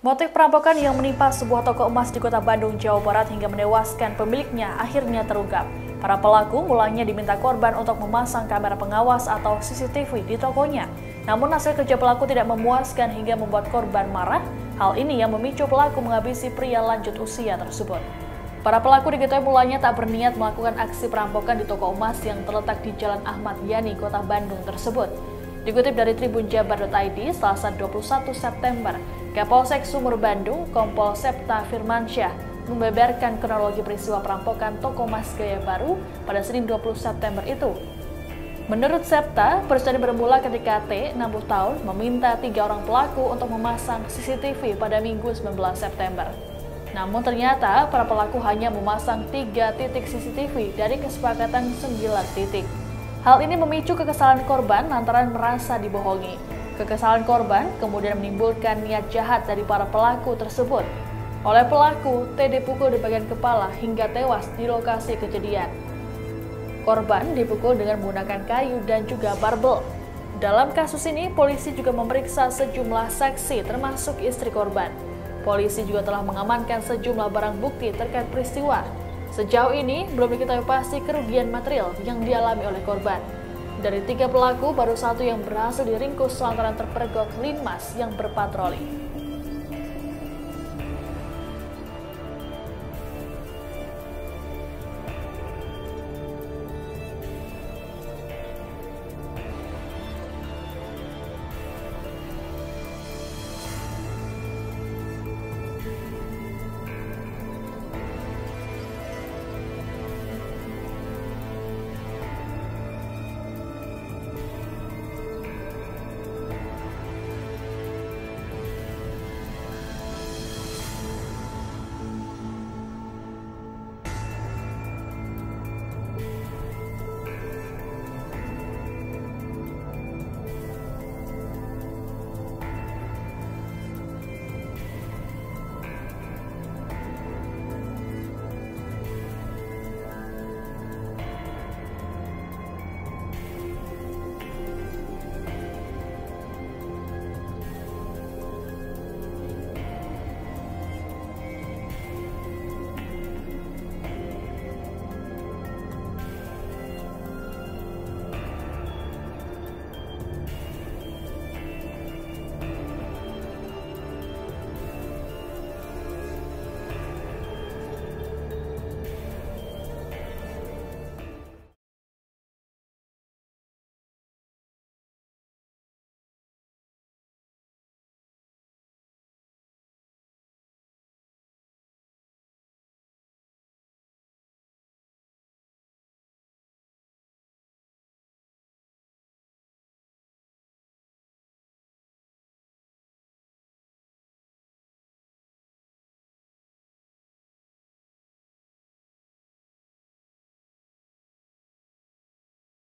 Motif perampokan yang menimpa sebuah toko emas di Kota Bandung, Jawa Barat hingga menewaskan pemiliknya akhirnya terungkap. Para pelaku mulanya diminta korban untuk memasang kamera pengawas atau CCTV di tokonya. Namun hasil kerja pelaku tidak memuaskan hingga membuat korban marah. Hal ini yang memicu pelaku menghabisi pria lanjut usia tersebut. Para pelaku diketahui mulanya tak berniat melakukan aksi perampokan di toko emas yang terletak di Jalan Ahmad Yani, Kota Bandung tersebut. Dikutip dari tribunjabar.id, Selasa 21 September, Kapolsek Sumur Bandung, Kompol Septa Firmansyah, membeberkan kronologi peristiwa perampokan toko emas Gaya Baru pada Senin 20 September itu. Menurut Septa, peristiwa bermula ketika T, 60 tahun, meminta 3 orang pelaku untuk memasang CCTV pada Minggu 19 September. Namun ternyata para pelaku hanya memasang 3 titik CCTV dari kesepakatan 9 titik. Hal ini memicu kekesalan korban lantaran merasa dibohongi. Kekesalan korban kemudian menimbulkan niat jahat dari para pelaku tersebut. Oleh pelaku, T dipukul di bagian kepala hingga tewas di lokasi kejadian. Korban dipukul dengan menggunakan kayu dan juga barbel. Dalam kasus ini, polisi juga memeriksa sejumlah saksi termasuk istri korban. Polisi juga telah mengamankan sejumlah barang bukti terkait peristiwa. Sejauh ini, belum diketahui pasti kerugian material yang dialami oleh korban. Dari 3 pelaku, baru 1 yang berhasil diringkus lantaran terpergok linmas yang berpatroli.